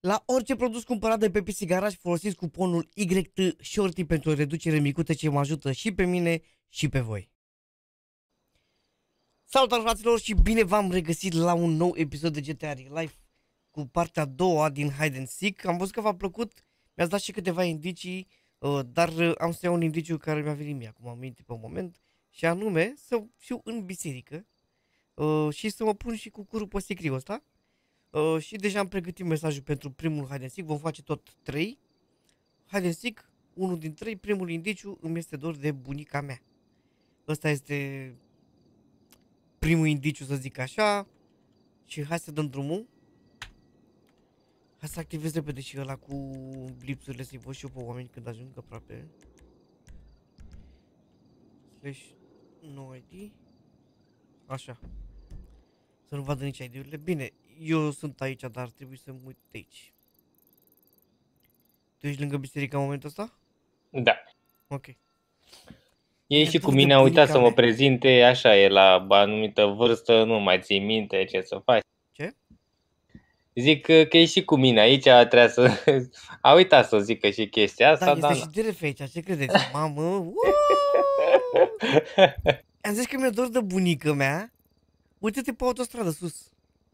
La orice produs cumpărat de pe PC Garage folosiți cuponul YT Shorty pentru o reducere micuță ce mă ajută și pe mine și pe voi. Salutare fraților și bine v-am regăsit la un nou episod de GTA Real Life cu partea a doua din Hide and Seek. Am văzut că v-a plăcut, mi-ați dat și câteva indicii, dar am să iau un indiciu care mi-a venit mie acum aminte pe un moment, și anume să fiu în biserică și să mă pun și cu curul pe sicriul ăsta. Și deja am pregătit mesajul pentru primul Hide and Seek, vom face tot 3. Hide and Seek, unul din 3, primul indiciu, îmi este dor de bunica mea. Ăsta este primul indiciu, să zic așa. Și hai să dăm drumul. Hai să activez repede și ăla cu blipsurile, să-i văd și eu pe oameni când ajung aproape. Slash no ID. Așa. Să nu vadă nici ID-urile. Bine, eu sunt aici, dar trebuie să mă uit de aici. Tu ești lângă biserica în momentul ăsta? Da. Ok. Ei și cu mine a uitat să mă prezinte, așa e, la anumită vârstă, nu mai ții minte ce să faci. Ce? Zic că e și cu mine aici, trebuie să... A uitat să zică și chestia asta, da, este și DRF aici, ce credeți? Mamă, am zis că mi-e dor de bunica mea. Uite-te pe autostradă sus.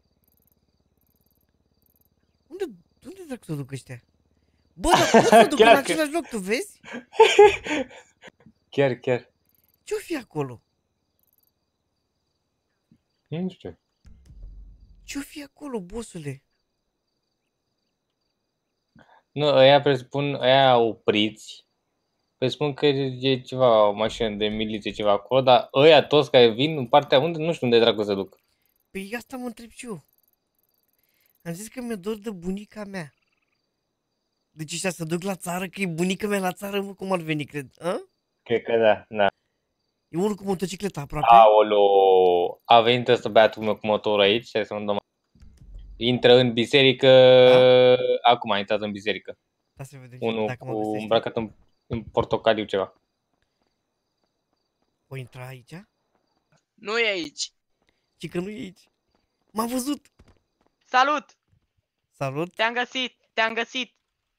Unde dracu să duc ăștia? Bă, dar cum să duc în același loc, tu vezi? Chiar. Ce-o fi acolo? Nu știu. Ce-o fi acolo, bossule? Nu, ăia presupun, ăia opriți. Presupun că e ceva, o mașină de miliție, ceva acolo, dar ăia toți care vin în partea unde, nu știu unde dracu să duc. Păi asta mă întreb și eu. Am zis că mi-e dor de bunica mea. Deci ăștia să duc la țară, că e bunica mea la țară, mă, cum ar veni, cred? A? Cred că da. E unul cu motocicleta aproape. Aolo, a venit ăsta băiatul meu cu motorul aici, hai să mă dăm. Intră în biserică, da? Acum a intrat în biserică. Da, să vedem. Unul Dacă cu îmbrăcat în portocaliu ceva. O intra aici? Nu e aici. Și că nu e aici. M-a văzut. Salut! Salut. Te-am găsit.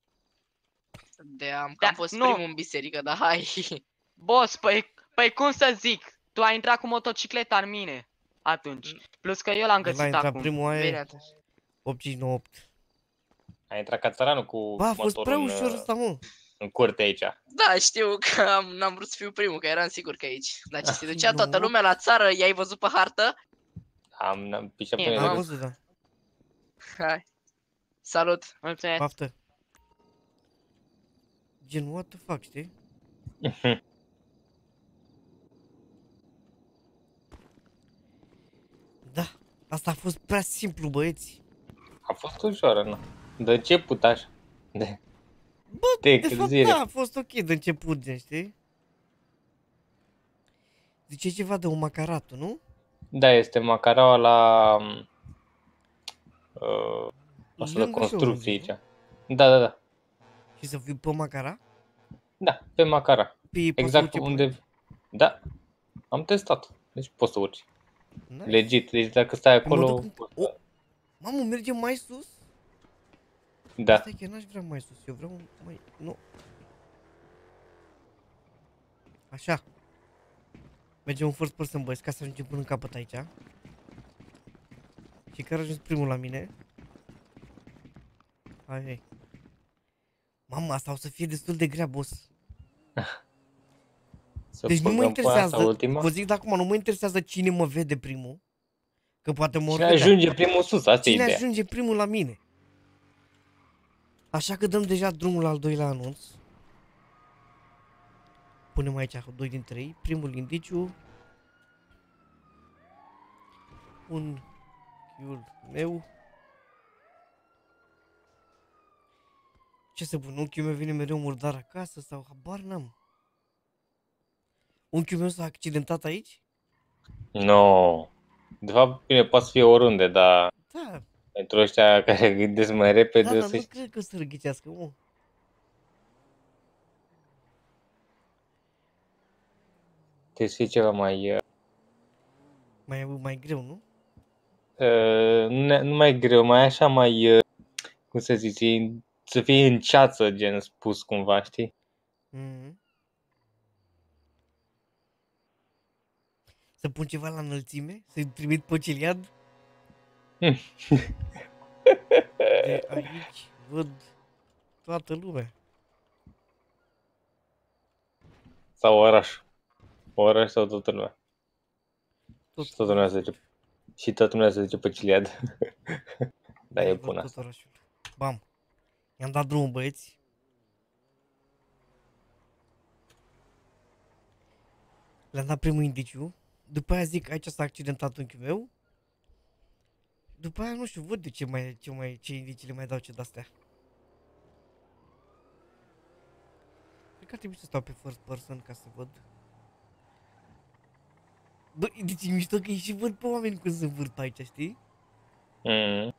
Că am fost primul în biserică, dar hai. Boss, păi cum să zic? Tu ai intrat cu motocicleta în mine atunci. Plus că eu l-am găsit acum. L-a intrat primul aia 858. A intrat ca țăranul cu motorul. A fost prea ușor ăsta, mă. În curte aici. Da, știu că n-am vrut să fiu primul, că eram sigur că e aici. Dar ce se ducea toată lumea la țară, i-ai văzut pe hartă? Am pișat pe mine. Am văzut, da. Hai. Salut. Mulțumesc. Baftă. Gen, what the fuck, știi? Da, asta a fost prea simplu, băieți. A fost ușoară, nu? De început așa. Bă, de fapt, da, a fost ok de început, știi? Zice ceva de un macaratul, nu? Da, este macaraua la... o să construcție aici. Da. Și să fiu pe macara? Da, pe macara. Exact unde... Pe... Da, am testat. Deci poți să urci. Nice. Legit, deci dacă stai acolo... Mamă, mergem mai sus? Da. Stai că n-aș vrea mai sus, eu vreau mai... Nu. Așa. Mergem în first person, băieți, ca să ajungem până în capăt aici. Și care a ajuns primul la mine? Hai. Mamă, asta o să fie destul de grea, boss. Deci nu mă interesează, vă zic de acum, nu mă interesează cine mă vede primul. Că poate mă Cine ajunge primul sus, asta e ideea. Cine ajunge primul la mine. Așa că dăm deja drumul la al doilea anunț. Punem aici 2 din 3. Primul indiciu. Unchiul meu. Ce să pun? Unchiul meu vine mereu murdar acasă sau habar n-am. Unchiul meu s-a accidentat aici? No. De fapt, bine, poate să fie oriunde, dar... Da. Pentru ăștia care gândesc mai repede... Da, dar nu cred că o să răghicească, mă. Trebuie să fie ceva mai... Mai greu, nu? Nu mai greu, mai așa, mai... cum să zic, să fie în ceață, gen spus cumva, știi? Mhm. Să pun ceva la înălțime? Să-i trimit pe Ciliad? De aici văd toată lumea. Sau oraș. Oraș sau toată lumea. Tot Și toată lumea orașul. se duce. Și toată lumea se duce pe Ciliad. Da, e Aici văd bun tot asta. orașul. Bam. I-am dat drumul, băieți. Le-am dat primul indiciu. După aia zic, aici s-a accidentat unchiul meu. După aia nu știu, văd de ce indicii le mai dau ce de-astea. Cred că ar trebui să stau pe first person ca să văd. Bă, deci e mișto că și văd pe oameni când se învârt pe aici, știi? Mm.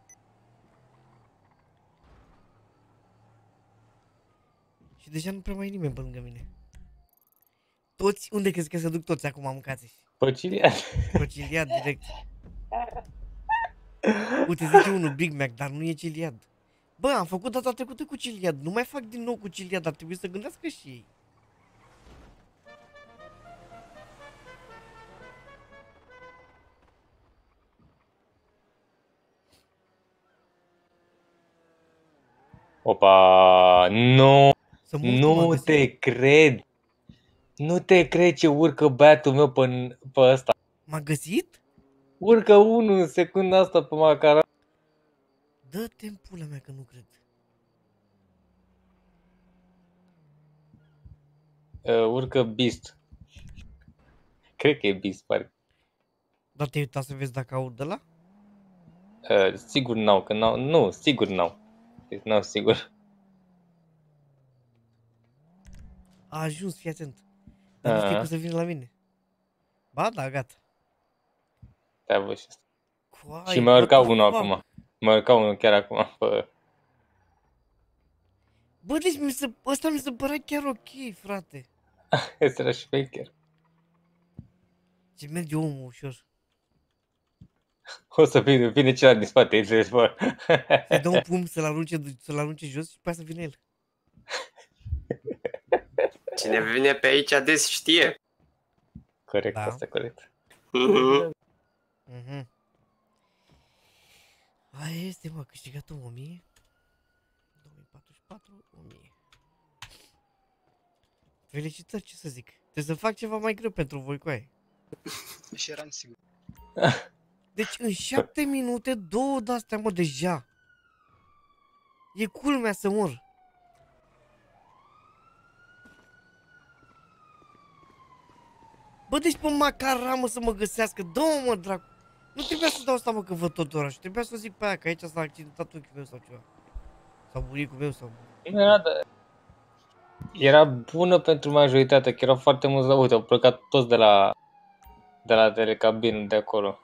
Și deja nu prea mai e nimeni pe lângă mine. Toți, unde crezi că se duc toți acum, mâncați? Pe Ciliad. Pe Ciliad, direct. Uite, zice unul Big Mac, dar nu e Ciliad. Bă, am făcut data trecută cu Ciliad, nu mai fac din nou cu Ciliad, ar trebui să gândească și ei. Opa, nu, Să mă uit cum am nu găsit. te cred. Nu te cred ce urcă băiatul meu pe ăsta. M-a găsit? Urcă unul în secunda asta pe macaron. Dă-te în pula mea că nu cred. Urcă Beast. Cred că e Beast, parcă. Dar te-ai uitat să vezi dacă aud de la? Sigur n-au, că n-au. Nu, sigur n-au. Deci n-au sigur. A ajuns, fii atent. Dar nu știi cum să vină la mine. Ba, da, gata. Te-a văzut și asta. Coai, Și mai what urca the unul fuck? acum. Mai urca unul chiar acum. Pe... Bă, deci ăsta mi se părea chiar ok, frate. Este era și faker. Ce merge omul ușor. O să vine celălalt din spate, înțelegi, bă. Să-i dă un pumn, să-l arunce jos și pe aia să vină el. Cine vine pe aici des știe. Corect, Da. asta corect. Mhm. Mhm. Aia este, mă, câștigat 1000. 2044, 1000. Felicitări, ce să zic. Trebuie să fac ceva mai greu pentru voi cu aia. Și eram sigur. Deci în 7 minute, 2 de-astea, mă, deja. E culmea să mor. Bă, deci pe macara, mă, să mă găsească. Dă-mă, mă, dracu. Nu trebuia să dau asta, mă, că văd tot orașul. Trebuia să zic pe aia, că aici s-a accidentat unchiul meu sau ceva. Sau bunicul meu sau... Nu era, era bună pentru majoritatea, că erau foarte mulți la uite, au plecat toți de la telecabină de acolo.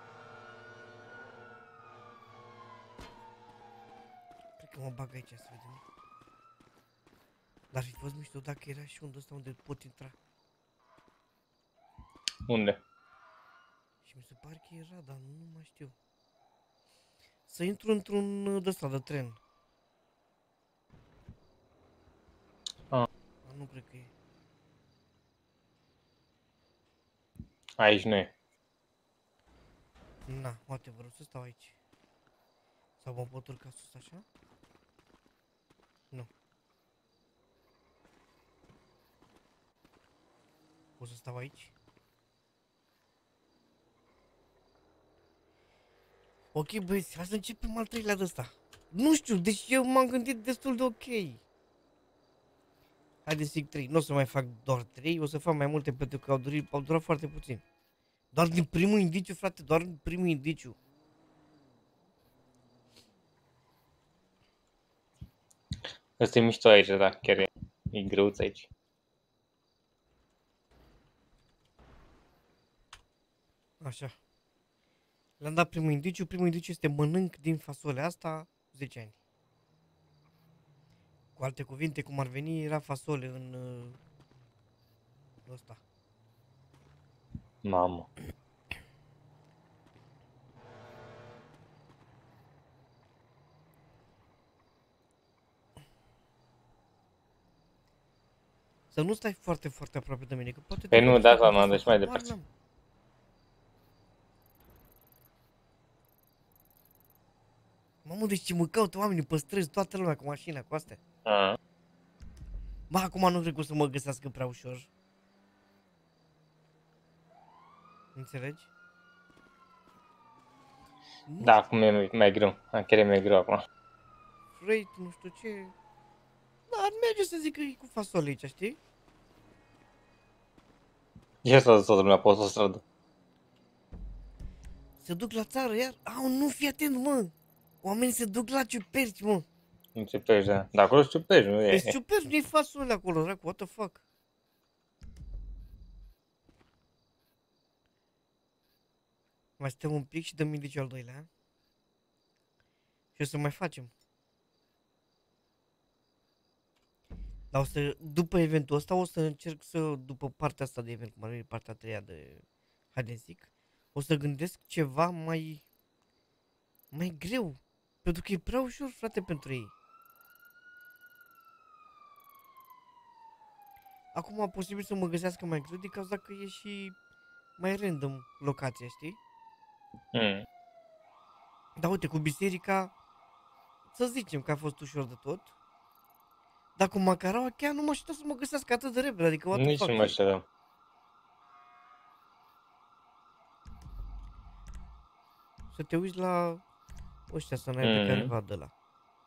Cred că mă bag aici să vedem. Dar fi fost mișto dacă era și unde ăsta unde pot intra. Unde? Și mi se pare că era, dar nu mai știu. Să intru într-un de-ăsta de tren. Ah. Dar nu cred că e. Aici nu e. Na, poate vreau să stau aici. Sau mă pot urca sus așa? Nu. Pot să stau aici? Ok, băieți, hai să începem al treilea de ăsta. Nu știu, deci eu m-am gândit destul de ok. Haideți, zic 3. Nu o să mai fac doar 3, o să fac mai multe pentru că au durat foarte puțin. Doar din primul indiciu, frate, doar din primul indiciu. Asta e mișto aici, da, chiar e greuț aici. Așa. Le-am dat primul indiciu. Primul indiciu este mănânc din fasolea asta 10 ani. Cu alte cuvinte, cum ar veni, era fasole în ăsta. Mamă. Să nu stai foarte, foarte aproape de mine, că poate Păi te nu, bate de și asta cu m-am fața, dus mai habar departe. n-am. Mamă, deci ce mă caută oamenii pe străzi, toată lumea cu mașina, cu astea. A, Ba, acum nu cred că o să mă găsească prea ușor. Înțelegi? Nu da, acum e mai greu. Chiar e mai greu acum. freight, nu știu ce. Da, ar merge să zic că e cu fasole aici, știi? Ce s-a dus toată lumea pe autostradă? Se duc la țară iar. Au, nu, fii atent, mă. Oamenii se duc la ciuperci, mă. Nu ce pești, da. Dar acolo știu pești, nu Deci e. ciuperci, nu-i fasole acolo, dracu, what the fuck? Mai stăm un pic și dăm indiciul al doilea. Și o să mai facem. Dar o să, după eventul ăsta, o să încerc să, după partea asta de event, cum ar fi partea a treia de Hide and Seek, o să gândesc ceva mai greu. Pentru că e prea ușor, frate, pentru ei. Acum, posibil să mă găsească mai greu din cauza că e și mai random locația, știi? Mm. Dar uite, cu biserica, să zicem că a fost ușor de tot. Dar cu Macaraua chiar nu mă așteptam să mă găsească atât de repede, adică what the Nici fuck. nu mă știu. Să te uiți la ăștia să n-ai pe careva de la.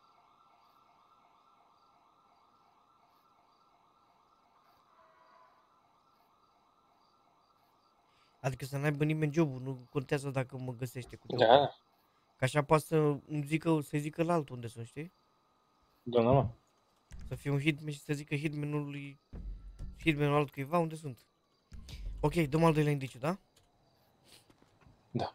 Adică să n-aibă nimeni jobul, nu contează dacă mă găsește cu jobul. Da, Că așa poate să zică la altul unde sunt, știi? doamna mă. Să fie un hitman și să zică hitmanul altcuiva unde sunt. Ok, dăm al doilea indiciu, da? Da.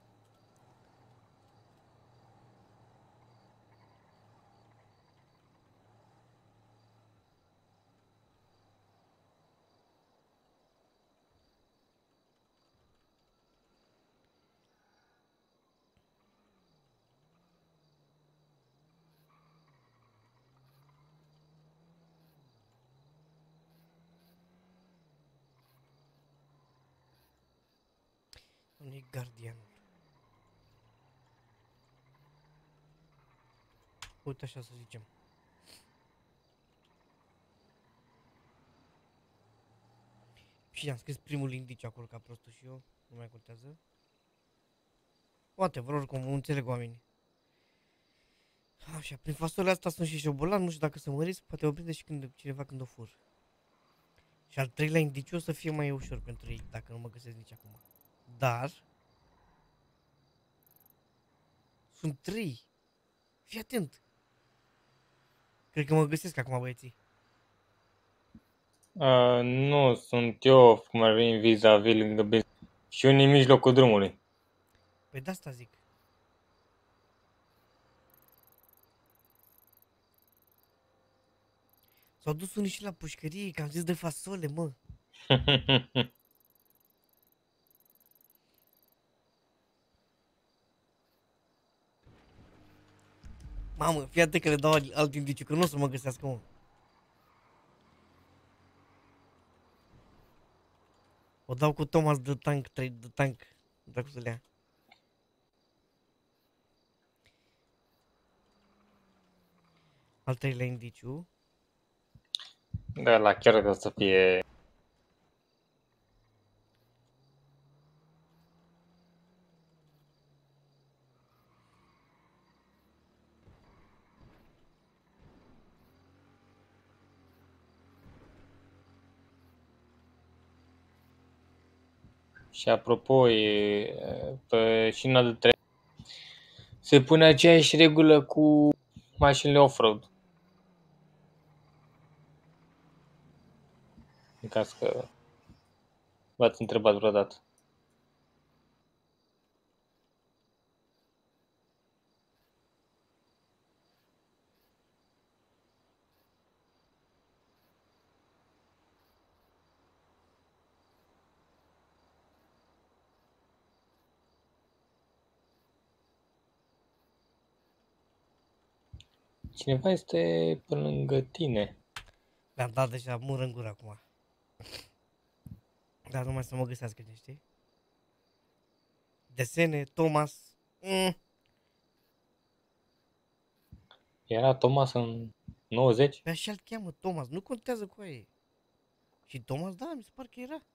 Nu e gardianul. Uite așa să zicem. Și am scris primul indiciu acolo ca prostul și eu, nu mai contează. Poate, vă oricum, înțeleg oamenii. Așa, prin fasolea asta sunt și șobolan, nu știu dacă să mă risc, poate o prinde și cineva când o fur. Și al treilea indiciu o să fie mai ușor pentru ei, dacă nu mă găsesc nici acum. Dar sunt trei. Fii atent. Cred că mă găsesc acum, băieții. Nu, sunt eu, cum ar veni, vis-a-vis lângă bez. Și unii în mijlocul drumului. Păi de asta zic. S-au dus unii și la pușcărie, că am zis de fasole, mă. Mamă, fii atent că le dau alt indiciu, că nu o să mă găsească, mă. O dau cu Thomas de tank, de tank. Dacă să le ia. Al treilea indiciu. Da, la chiar că o să fie... Și apropo, pe șina de tren se pune aceeași regulă cu mașinile off-road. În caz că v-ați întrebat vreodată. Cineva este pe lângă tine. Te-am dat deja mur în gură acum. Dar numai să mă găsească, știi? Desene, Thomas. Era Thomas în 90? Pe așa-l cheamă Thomas, nu contează cu aia. Și Thomas, da, mi se pare că era.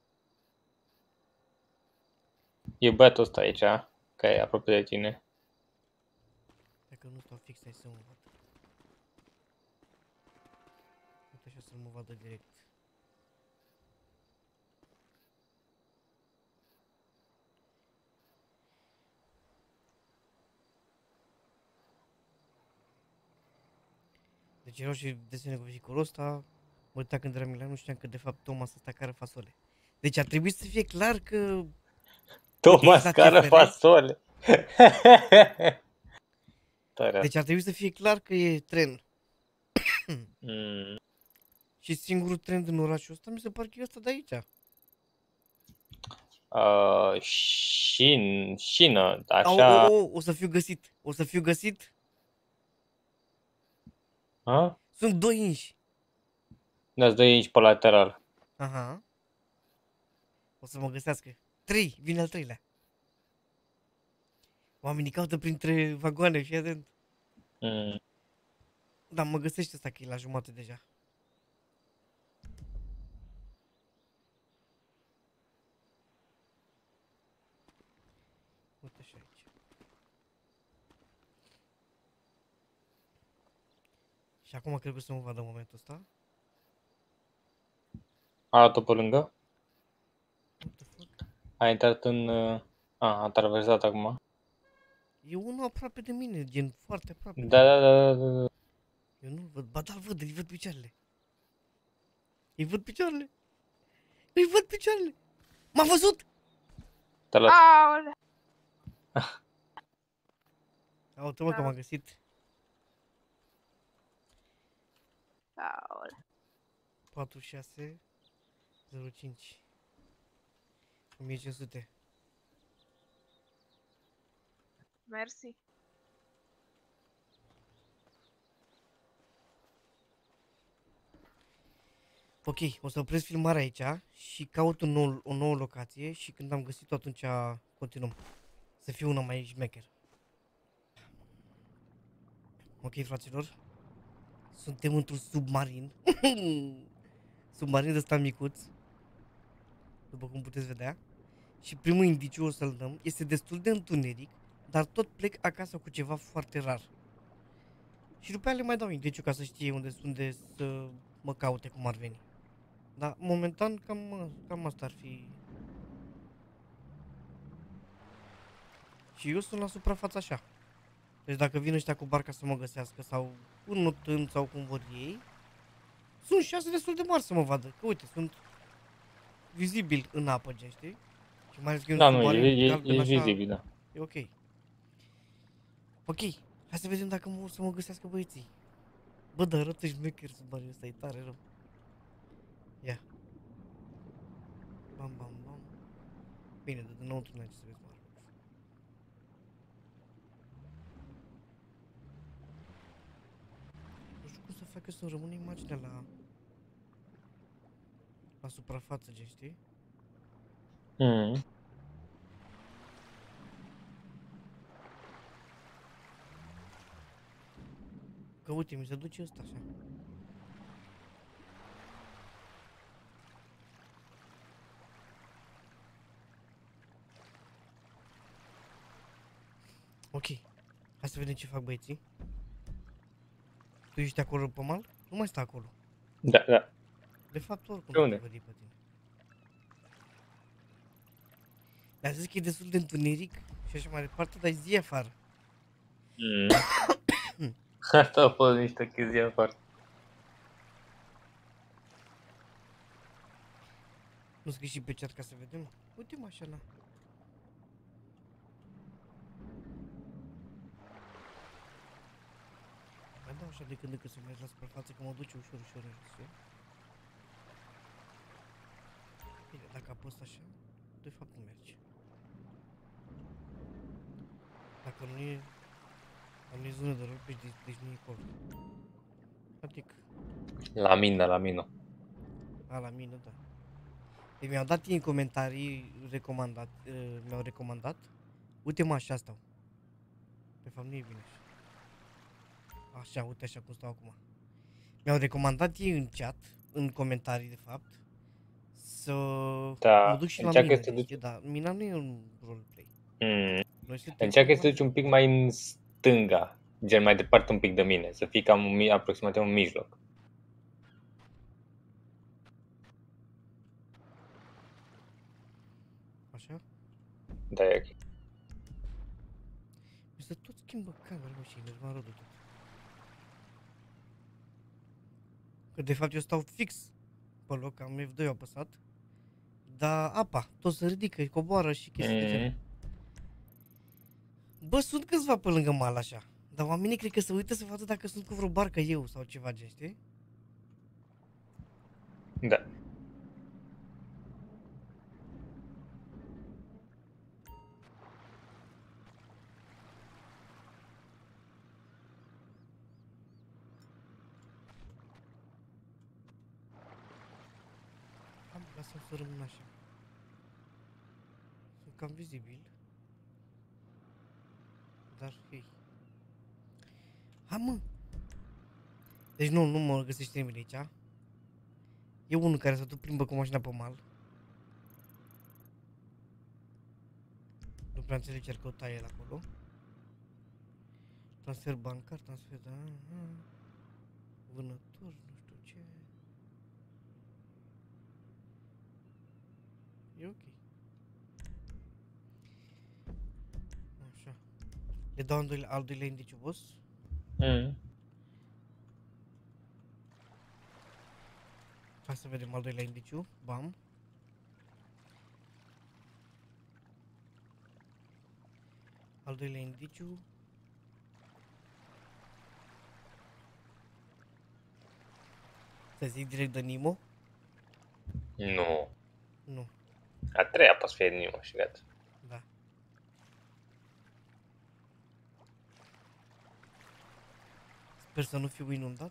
E băiatul ăsta aici, că e aproape de tine. Dacă nu stau fix, hai să mă văd. Uite așa să mă vadă direct. Deci erau și desene cu vehiculul ăsta. Mă uitam când eram Milan, nu știam că de fapt Thomas ăsta care fasole. Deci ar trebui să fie clar că... Thomas la care CFR? fasole. Tare. Deci ar trebui să fie clar că e tren. Mm. Și singurul tren din orașul ăsta mi se pare că e ăsta de aici. Șină, așa. O să fiu găsit. O să fiu găsit. A? Sunt 2 inși. Ne-ați dă aici pe lateral. Aha. O să mă găsească. 3, vine al 3-lea. Oamenii caută printre vagoane, fii atent. Mm. Da, mă găsește ăsta că e la jumate deja. Uite și aici. Și acum cred că să mă vadă în momentul ăsta. Arată pe lângă. What the fuck? A intrat în... a traversat acum. E unul aproape de mine, gen foarte aproape. Da. Eu nu-l văd, ba da-l văd, îi văd picioarele. Îi văd picioarele. Îi văd picioarele. M-a văzut! Te las. Aolea. Uite mă că m-a găsit. Aolea. 46 05 1500. Mersi. Ok, o să opresc filmarea aici și caut o nouă locație și când am găsit-o atunci continuăm. Să fie una mai șmecher. Ok, fraților. Suntem într-un submarin. Submarin de ăsta micuț. După cum puteți vedea. Și primul indiciu o să-l dăm. Este destul de întuneric, dar tot plec acasă cu ceva foarte rar. Și după aia le mai dau indiciu ca să știe unde să mă caute cum ar veni. Dar momentan cam asta ar fi. Și eu sunt la suprafață așa. Deci dacă vin ăștia cu barca să mă găsească sau înotând sau cum vor ei, sunt șanse destul de mari să mă vadă. Că uite, sunt vizibil în apă, gen, știi? Și mai ales că e un Da, nu, submarin e galben așa, vizibil, da. e ok. Ok, hai să vedem dacă o să mă găsească băieții. Bă, dar arată șmecher submarinul ăsta, e tare rău. Ia. Bam, bam, bam. Bine, de dinăuntru n-ai ce să vezi mare. Nu știu cum să fac eu să rămână imaginea la suprafață, gen, știi? Mm. Că uite, mi se duce ăsta așa. Ok, hai să vedem ce fac băieții. Tu ești acolo pe mal? Nu mai sta acolo. Da. De fapt, oricum Pe nu unde? te văd pe tine. Dar zis că e destul de întuneric și așa mai departe, dar e zi afară. Mm. Asta a fost niște chestii afară. Nu scrii și pe chat ca să vedem? Uite-mă așa la... Mai dau așa de când în când să mergi la suprafață, că mă duce ușor în râsul. Bine, dacă apăs așa, de fapt nu merge. Dacă nu e... Nu e zonă de rău, deci nu e acolo. Adică... La mină. la mine, da. Păi mi-au dat ei în comentarii recomandat, mi-au recomandat. Uite mă, așa stau. De fapt nu e bine așa. Așa, uite așa cum stau acum. Mi-au recomandat ei în chat, în comentarii de fapt, să Da, mă duc și la încearcă mine, să te duci. dar mina nu e un roleplay. Noi suntem Încearcă să te normal. duci un pic mai în stânga, gen mai departe un pic de mine, să fii cam aproximativ în mijloc. Așa? Da, e ok. Mi se tot schimbă camera, mă, și enerva rodul tot. Că de fapt eu stau fix pe loc, am F2 apăsat. Dar apa, tot se ridică, coboară și chestii de genul. Bă, sunt câțiva pe lângă mal așa. Dar oamenii cred că se uită să vadă dacă sunt cu vreo barcă eu sau ceva gen, știi? Da. Am, lasă-mi să rămân așa. Sunt cam vizibil. Dar, hei. Hai, mă! Deci nu mă găsește nimeni aici. E unul care se tot plimbă cu mașina pe mal. Nu prea înțeleg ce ar căuta el acolo. Transfer bancar, transfer, da, vânător, nu știu ce. E ok. Așa. Le dau al doilea indiciu, boss. Hai să vedem al doilea indiciu. Bam. Al doilea indiciu. Să zic direct de Nimo? Nu. Nu. A treia poate să fie Nimo și gata. Da. Sper să nu fiu inundat.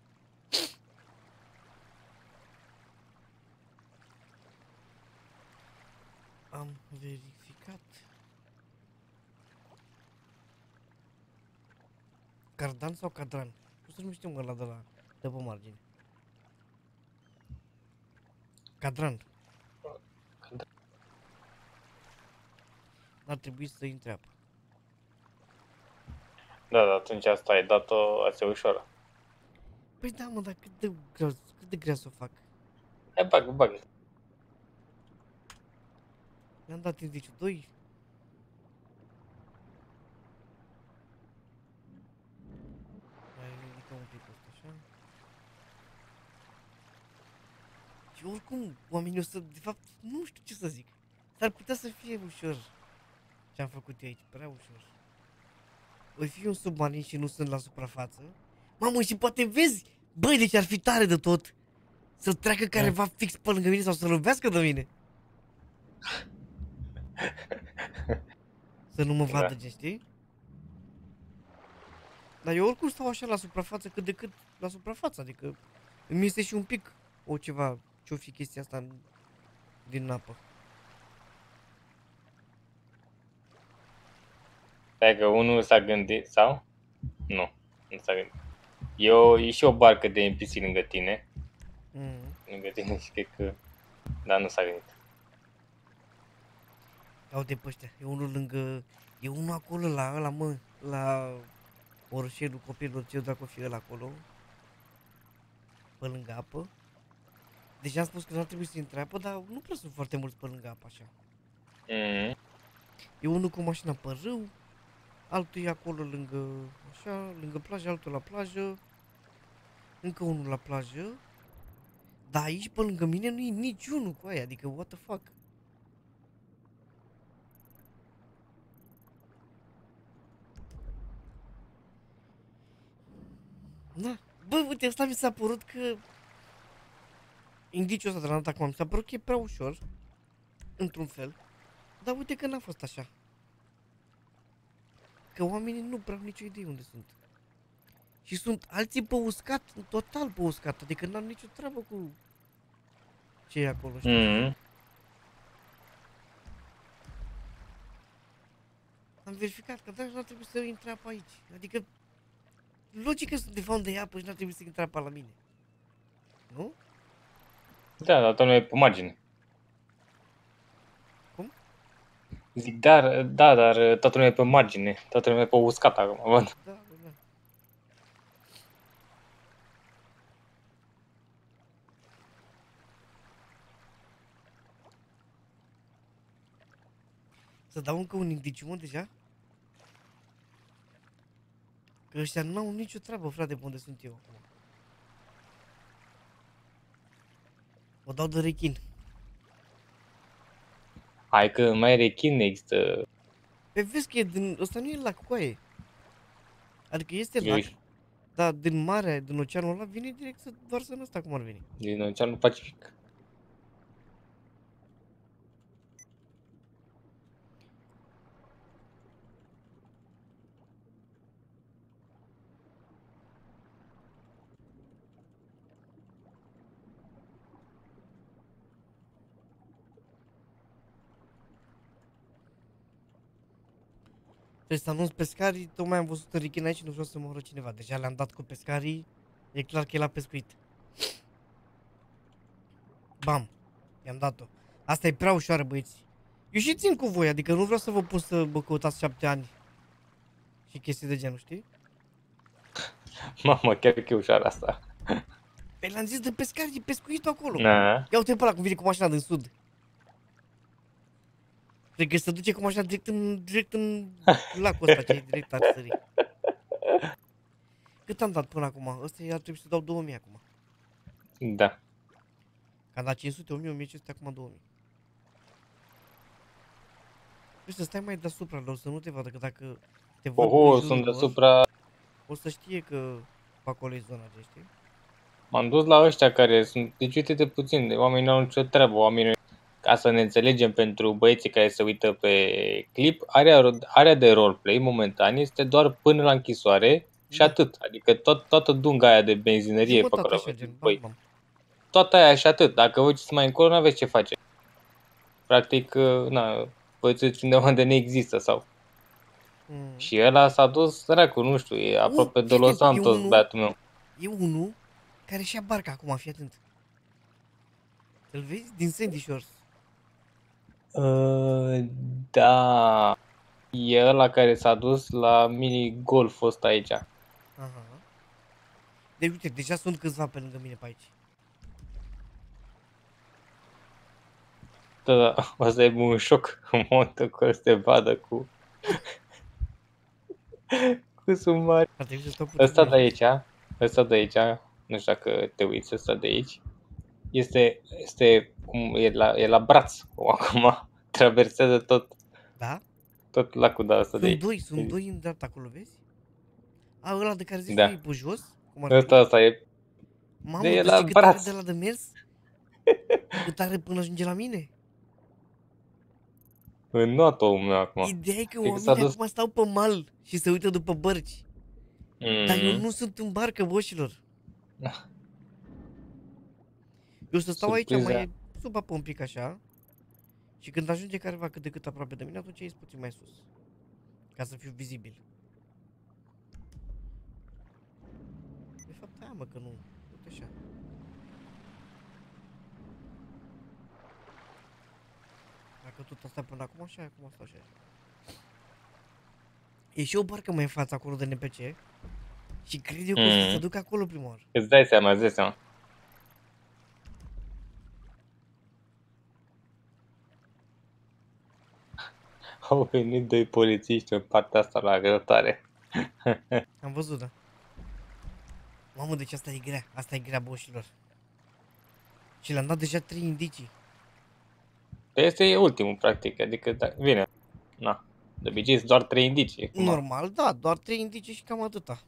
Am verificat. Cardan sau Cadran? Cum să numește ăla de pe margine? Cadran. N-ar trebui să intre apă. Da, dar atunci asta ai dat-o asta e ușoară. Păi da, mă, dar cât de grea să o fac? Hai, bagă. Mi-am dat indiciu 2. Mai ridicăm un pic ăsta, așa. Și oricum, oamenii o să, de fapt, nu știu ce să zic. S-ar putea să fie ușor ce am făcut eu aici, prea ușor. Oi fi un submarin și nu sunt la suprafață. Mamă, și poate vezi, băi, deci ar fi tare de tot să treacă careva fix pe lângă mine sau să lovească de mine. Să nu mă vadă, gen, știi? Dar eu oricum stau așa la suprafață, cât de cât la suprafață, adică îmi este și un pic o ceva, ce-o fi chestia asta din apă. Stai că unul s-a gândit, sau? Nu s-a gândit. E și o barcă de NPC lângă tine. Lângă tine și cred că... Dar nu s-a gândit. Ia uite pe ăștia, e unul lângă, e unul acolo la ăla, mă, la orășelul copilul, ce dacă o fi ăla acolo, pe lângă apă. Deci am spus că nu ar trebui să intre apă, dar nu prea sunt foarte mulți pe lângă apă așa. E unul cu mașina pe râu, altul e acolo lângă, așa, lângă plajă, altul la plajă, încă unul la plajă, dar aici pe lângă mine nu e niciunul cu aia, adică what the fuck. Da, bă, uite, asta mi s-a părut că indiciul ăsta de la acum mi s-a părut că e prea ușor, într-un fel, dar uite că n-a fost așa. Că oamenii nu prea au nicio idee unde sunt. Și sunt alții pe uscat, total pe uscat, adică n-am nicio treabă cu ce e acolo, știi? Mm. Am verificat că n-ar trebui să intre apa aici. Adică, logică sunt de unde e apă și n-ar trebui să intre apa la mine. Nu? Da, dar tot nu e pe margine. Cum? Zic, dar toată lumea e pe margine. Toată lumea e pe uscat acum, văd. Da, da. Să dau încă un indiciu, mă, deja? Că ăștia n-au nicio treabă, frate, pe unde sunt eu acum. O dau de rechin. Hai că mai rechin există. Pe vezi că e din... Ăsta nu e lac, coaie. Adică este Eu lac, dar din mare, din oceanul ăla, vine direct să varsă în ăsta cum ar veni. din Oceanul Pacific. Trebuie să anunț pescarii, tocmai am văzut în rechin aici și nu vreau să moră cineva. Deja le-am dat cu pescarii, e clar că e la pescuit. Bam, i-am dat-o. Asta e prea ușoară, băieți. Eu și țin cu voi, adică nu vreau să vă pun să vă căutați 7 ani și chestii de genul, știi? Mamă, chiar că e ușoară asta. Păi l-am zis de pescari, e pescuitul acolo. Na. Ia uite pe ăla cum vine cu mașina din sud. Cred că se duce cu mașina direct în lacul ăsta, ce e direct ar sări. Cât am dat până acum? Ăsta ar trebui să dau 2000 acum. Da. Că am dat 500, 1000, 1500, acum 2000. Trebuie să stai mai deasupra lor, să nu te vadă, că dacă te văd Oho, în jurul sunt lor, deasupra. o să știe că pe acolo e zona de, știi? M-am dus la ăștia care sunt. Deci uite-te puțin, oamenii nu au nicio treabă, oamenii. Ca să ne înțelegem pentru băieții care se uită pe clip, area de roleplay momentan este doar până la închisoare și Da. atât. Adică toată dunga aia de benzinărie pe Jumătate acolo. așa, gen, Băi, bam, bam. toată aia și atât. Dacă vă uitați mai încolo, nu aveți ce face. Practic, na, vă uitați undeva unde nu există sau. Și ăla s-a dus, dracu, nu știu, e aproape de fii Los atent, e Santos, unul- băiatul meu. E unul care și-a barca acum, fii atent. Îl vezi? Din Sandy Shores. Da, e ăla care s-a dus la mini-golful ăsta aici. Aha. Deci uite, deja sunt câțiva pe lângă mine pe aici. Da, o să aibă un șoc în momentul că să te vadă cu sumari. Ar trebui să stau puțin Ăsta de mai aici, ăsta de aici, nu știu dacă te uiți, ăsta de aici, este cum e la braț, acum traversează tot Da? lacul de ăsta de aici. Sunt doi în dreapta acolo, vezi? A, ăla de care zici Da. tu e pe jos? Cum ar fi? Ăsta e, Mamă, de de la cât are braț. de la de mers? Cât are până ajunge la mine? în notul meu acum. Ideea e că Cred că s-a oamenii dus- acum stau pe mal și se uită după bărci. Dar eu Mhm. nu sunt în barcă, boșilor. Eu să stau aici Surpriza. mai sub apă un pic așa. Și când ajunge careva cât de cât aproape de mine, atunci ies puțin mai sus. Ca să fiu vizibil. De fapt, aia mă că nu. Uite așa. Dacă tot asta până acum așa, acum stau așa. E și o barcă mai în față acolo de NPC. Și cred eu că o să se ducă acolo prima oară. Îți dai seama. Au venit doi polițiști în partea asta la grătare. Am văzut, da. Mamă, deci asta e grea. Asta e grea, boșilor. Și le-am dat deja 3 indicii. Este ultimul, practic, adică da, vine. Na, de obicei sunt doar 3 indicii. Acum. Normal, da, doar 3 indicii și cam atâta.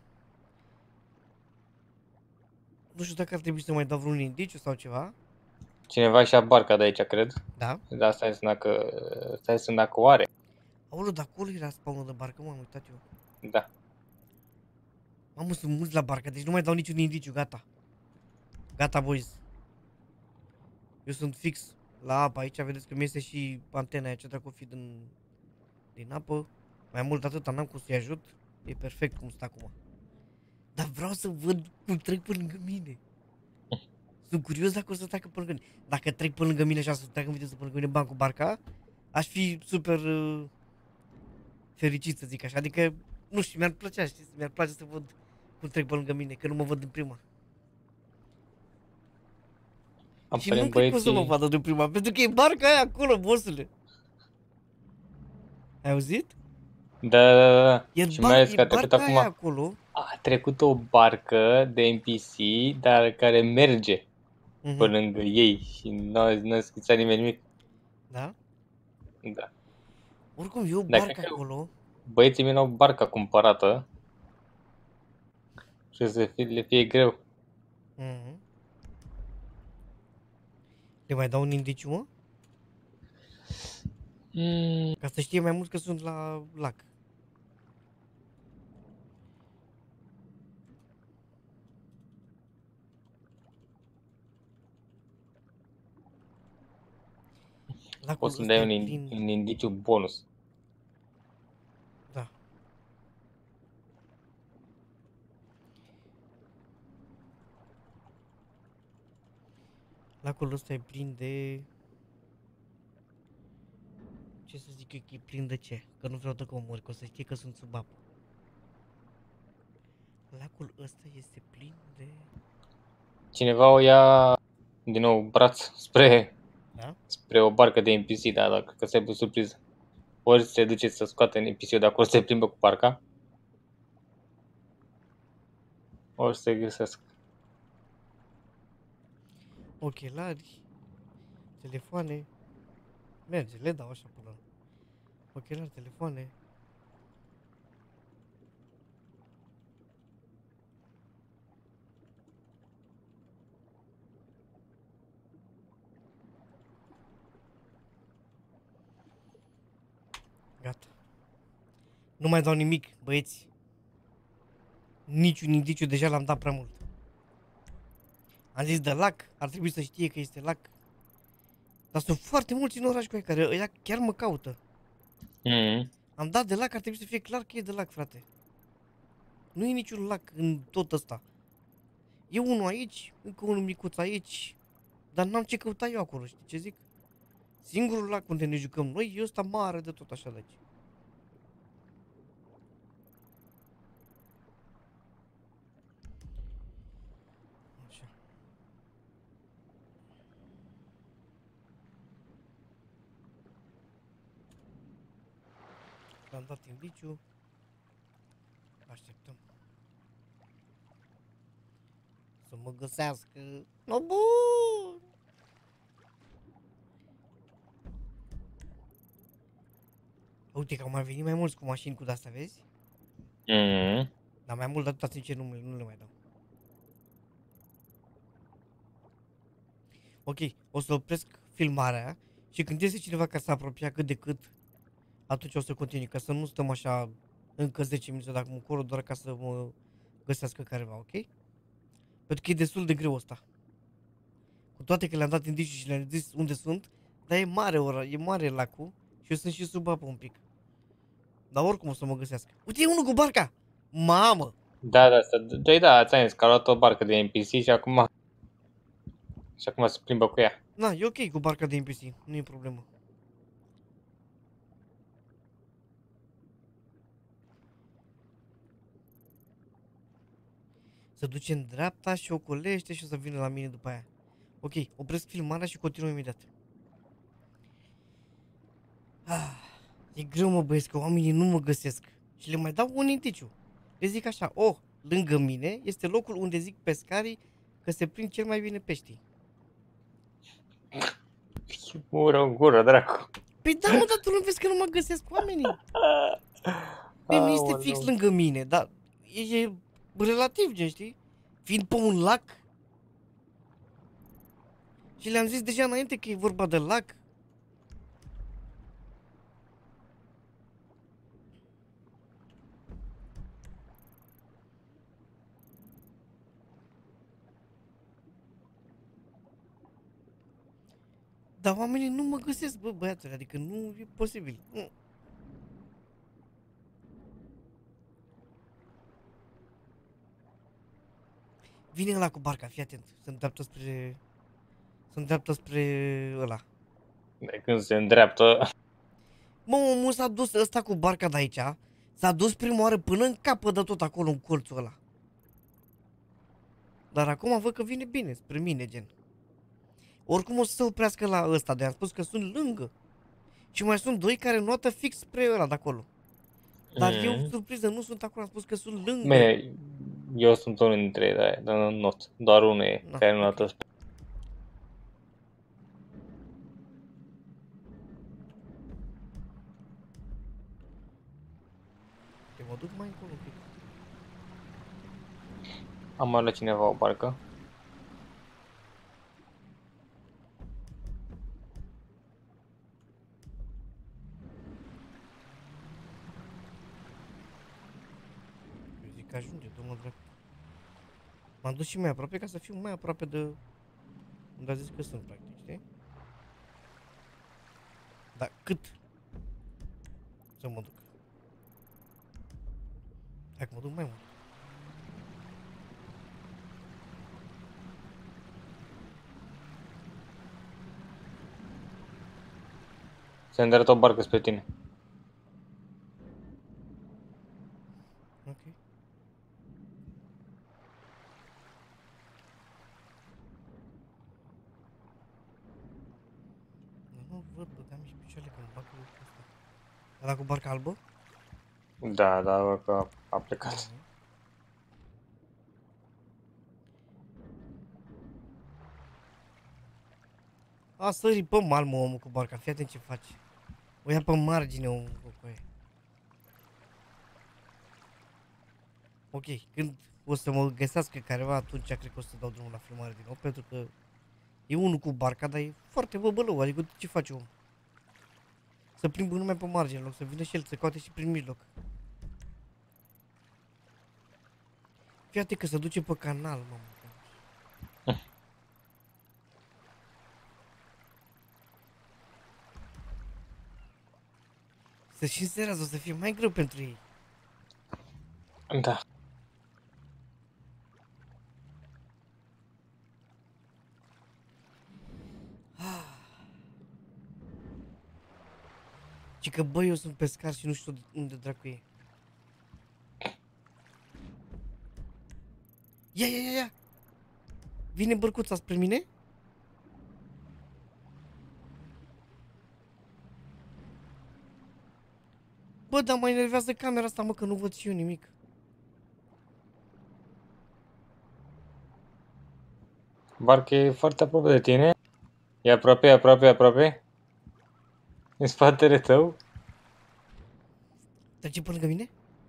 Nu știu dacă ar trebui să mai dau vreun indiciu sau ceva. Cineva și-a barca de aici, cred. Da. De asta înseamnă că, dacă o are. Aoleu, dar acolo era spawnul de barcă, m-am uitat eu. Da. Mamă, sunt mulți la barcă, deci nu mai dau niciun indiciu, gata. Gata, boys. Eu sunt fix la apă aici, vedeți că mi este și antena aia ce dracu fi din apă. Mai mult de atât n-am cum să-i ajut. E perfect cum stă acum. Dar vreau să văd cum trec pe lângă mine. Sunt curios dacă o să treacă pe lângă mine. Dacă trec pe lângă mine și să treacă în viteză pe lângă mine bani cu barca, aș fi super fericit să zic așa. Adică, nu știu, mi-ar plăcea, știți? Mi-ar place să văd cum trec pe lângă mine, că nu mă văd în prima. Și nu cred că o să mă vadă de prima, pentru că e barca aia acolo, bossule. Ai auzit? Da. E, Și mai ales că a trecut barca aia acum, acolo. a trecut o barcă de NPC, dar care merge pe lângă ei și nu a schițat nimeni nimic. Da? Da. Oricum, e o Dar barcă cred că acolo. băieții mei au barca cumpărată și să le fie greu. Le mai dau un indiciu, mă? Ca să știe mai mult că sunt la lac. Lacul Poți să-mi ăsta dai e plin. un indiciu bonus. Da. Lacul ăsta e plin de... Ce să zic eu, că e plin de ce? Că nu vreau să omori, că o să știe că sunt sub apă. Lacul ăsta este plin de... Cineva o ia din nou braț spre, Da? spre o barcă de NPC, da, dacă că să aibă surpriză. Ori se duce să scoate NPC-ul de acolo, se plimbă cu barca, ori se găsesc. Ochelari. Telefoane. Merge, le dau așa până. Ochelari, telefoane. Gata. Nu mai dau nimic, băieți. Niciun indiciu, deja l-am dat prea mult. Am zis de lac, ar trebui să știe că este lac. Dar sunt foarte mulți în oraș cu ei care ăia chiar mă caută. Am dat de lac, ar trebui să fie clar că e de lac, frate. Nu e niciun lac în tot ăsta. E unul aici, încă unul micuț aici. Dar n-am ce căuta eu acolo, știi ce zic? Singurul lac unde ne jucăm noi e ăsta mare de tot așa de aici. Așa. L-am dat indiciu. Așteptăm. Să mă găsească. No, bun! Uite că au mai venit mai mulți cu mașini cu de-astea, vezi? Dar mai mult de atâta, sincer, nu le mai dau. Ok, o să opresc filmarea și când iese cineva ca să apropia cât de cât, atunci o să continui, ca să nu stăm așa încă 10 minute de acum încolo, doar ca să mă găsească careva, ok? Pentru că e destul de greu ăsta. Cu toate că le-am dat indicii și le-am zis unde sunt, dar e mare e mare lacul și eu sunt și sub apă un pic. Dar oricum o să mă găsească. Uite, e unul cu barca! Mamă! Da, ți-am zis că a luat o barcă de NPC și acum se plimbă cu ea. Na, e ok cu barca de NPC, nu e problemă. Se duce în dreapta și ocolește și o să vină la mine după aia. Ok, opresc filmarea și continuăm imediat. E greu, mă, băieți, că oamenii nu mă găsesc. Și le mai dau un indiciu. Le zic așa, lângă mine este locul unde zic pescarii că se prind cel mai bine peștii. Ură în gură, dracu. Păi da, mă, dar tu nu vezi că nu mă găsesc oamenii? Bine, este fix lângă mine, dar e relativ, gen, știi? Fiind pe un lac. Și le-am zis deja înainte că e vorba de lac. Dar oamenii nu mă găsesc, bă, băiatule, adică nu e posibil. Nu. Vine ăla cu barca, fii atent, se îndreaptă spre... Se îndreaptă spre ăla. De când se îndreaptă. Mă, omul s-a dus ăsta cu barca de aici, s-a dus prima oară până în capă de tot acolo, în colțul ăla. Dar acum văd că vine bine, spre mine, gen. Oricum o să se oprească la ăsta, de am spus că sunt lângă. Și mai sunt doi care notă fix spre ăla de acolo. Dar eu, surpriză, nu sunt acolo, am spus că sunt lângă. Bine, eu sunt unul dintre ei, dar nu not. Doar unul e Da, care nu ok. notă spre. Te mă duc mai încolo un pic. Am mai la cineva o barcă. Eu zic că ajunge, domnul dracu. M-am dus și mai aproape ca să fiu mai aproape de unde a zis că sunt, practic, știi? Dar cât să mă duc? Hai că mă duc mai mult. Se îndreaptă o barcă spre tine. Ok. Nu văd, băgam și picioarele că mă bag cu ăsta. Ăla cu barca albă? Da, da, că a plecat. A sări pe mal, mă, omul cu barca, fii atent ce face. O ia pe margine, omul cu aia. Ok, când o să mă găsească careva, atunci cred că o să dau drumul la filmare din nou, pentru că e unul cu barca, dar e foarte băbălău, adică ce face om? Să plimbă numai pe margine, în loc să vină și el, să caute și prin mijloc. Fii atent că se duce pe canal, mamă. Să-și înserează, o să fie mai greu pentru ei. Da. Și că băi, eu sunt pescar și nu știu unde dracu e. Ia, ia, ia, ia! Vine bărcuța spre mine? Bă, dar mă enervează camera asta, mă, că nu văd și eu nimic. Barca e foarte aproape de tine. E aproape, aproape, aproape. În spatele tău. Trece pe lângă mine?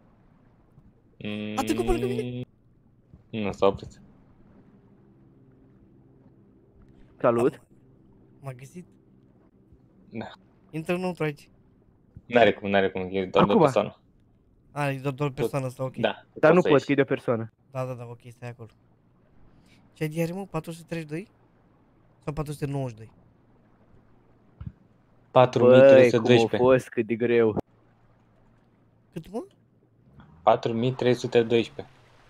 A trecut pe lângă mine? Nu s-a oprit. Salut. M-a găsit? Da. Intră înăuntru aici. N-are cum, n-are cum, e doar de o Acum. persoană. A, e doar persoană asta, ok. Da. Dar nu poți să pot, ieși. că e de o persoană. Da, da, da, ok, stai acolo. Ce ai diare, mă? 432? Sau 492? Băi, cum a 4312. fost, cât de greu. Cât, mă? 4312.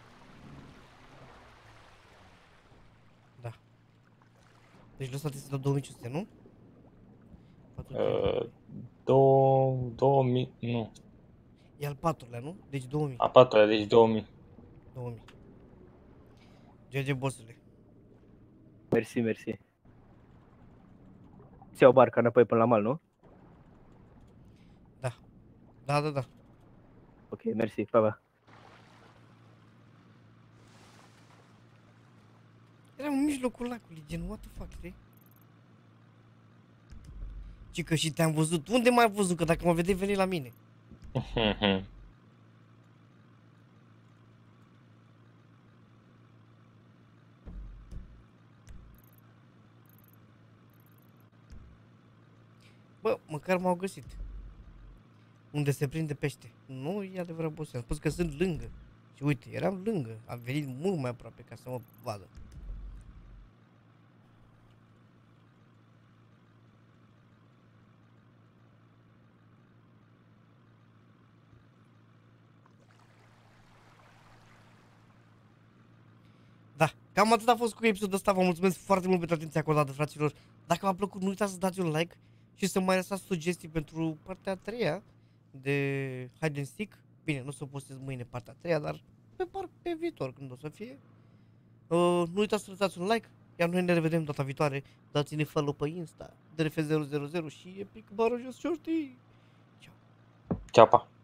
Da. Deci lăsați să dau 2500, nu? 432. 2000, nu. E al patrulea, nu? Deci 2000. A patra, deci 2000. 2000. GG, bossule. Mersi, mersi. Ți iau barca înapoi până la mal, nu? Da. Da, da, da. Ok, mersi, pa, pa. Eram în mijlocul lacului, gen, what the fuck, știi? Ci că și te-am văzut. Unde m-ai văzut? Că dacă mă vedeai, veni la mine. Bă, măcar m-au găsit. Unde se prinde pește. Nu e adevărat, boss. Am spus că sunt lângă. Și uite, eram lângă. Am venit mult mai aproape ca să mă vadă. Cam atât a fost cu episodul ăsta, vă mulțumesc foarte mult pentru atenția acordată, fraților. Dacă v-a plăcut, nu uitați să dați un like și să mai lăsați sugestii pentru partea a treia de Hide and Seek. Bine, nu o să o postez mâine partea a treia, dar pe viitor, când o să fie. Nu uitați să lăsați un like, iar noi ne revedem data viitoare. Dați-ne follow pe Insta, DRF000 și Epic Barojos Shorty. Ceau, pa!